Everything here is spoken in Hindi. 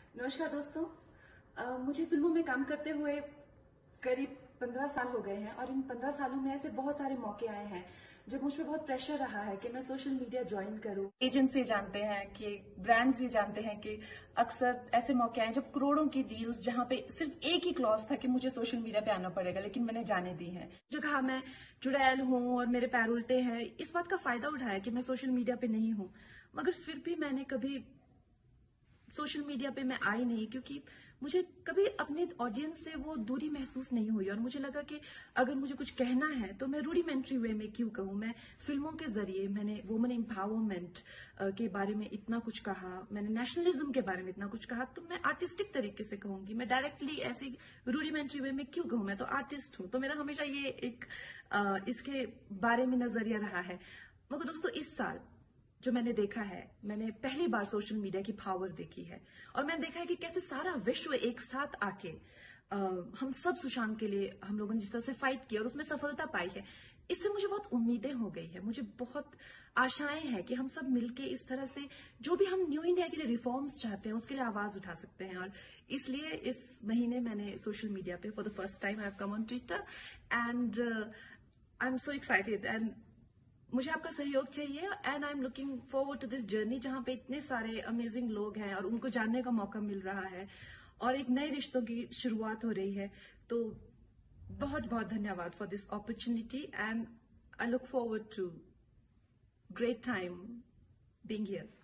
नमस्कार दोस्तों। मुझे फिल्मों में काम करते हुए करीब 15 साल हो गए हैं और इन 15 सालों में ऐसे बहुत सारे मौके आए हैं जब मुझ पे बहुत प्रेशर रहा है कि मैं सोशल मीडिया ज्वाइन करूं। एजेंट्स ये जानते हैं कि ब्रांड्स ये जानते हैं कि अक्सर ऐसे मौके आए जब करोड़ों की डील्स, जहां पे सिर्फ एक ही क्लॉज था कि मुझे सोशल मीडिया पे आना पड़ेगा, लेकिन मैंने जाने दी है। जो कहा मैं चुड़ैल हूं और मेरे पैर उल्टे हैं, इस बात का फायदा उठाया कि मैं सोशल मीडिया पे नहीं हूं, मगर फिर भी मैंने कभी सोशल मीडिया पे मैं आई नहीं, क्योंकि मुझे कभी अपने ऑडियंस से वो दूरी महसूस नहीं हुई और मुझे लगा कि अगर मुझे कुछ कहना है तो मैं रूडिमेंट्री वे में क्यों कहूं। मैं फिल्मों के जरिए मैंने वुमेन एम्पावरमेंट के बारे में इतना कुछ कहा, मैंने नेशनलिज्म के बारे में इतना कुछ कहा, तो मैं आर्टिस्टिक तरीके से कहूंगी। मैं डायरेक्टली ऐसी रूडिमेंट्री वे में क्यों कहूं, मैं तो आर्टिस्ट हूं। तो मेरा हमेशा ये एक इसके बारे में नजरिया रहा है। मगर दोस्तों, इस साल जो मैंने देखा है, मैंने पहली बार सोशल मीडिया की पावर देखी है और मैंने देखा है कि कैसे सारा विश्व एक साथ आके हम सब सुशांत के लिए हम लोगों ने जिस तरह से फाइट किया और उसमें सफलता पाई है, इससे मुझे बहुत उम्मीदें हो गई है। मुझे बहुत आशाएं हैं कि हम सब मिलके इस तरह से जो भी हम न्यू इंडिया के लिए रिफॉर्म्स चाहते हैं उसके लिए आवाज उठा सकते हैं। और इसलिए इस महीने मैंने सोशल मीडिया पे for the first time I have come on Twitter and I am so excited and मुझे आपका सहयोग चाहिए and I am looking forward to this journey, जहां पे इतने सारे अमेजिंग लोग हैं और उनको जानने का मौका मिल रहा है और एक नए रिश्तों की शुरुआत हो रही है। तो बहुत बहुत धन्यवाद for this opportunity and I look forward to great time being here.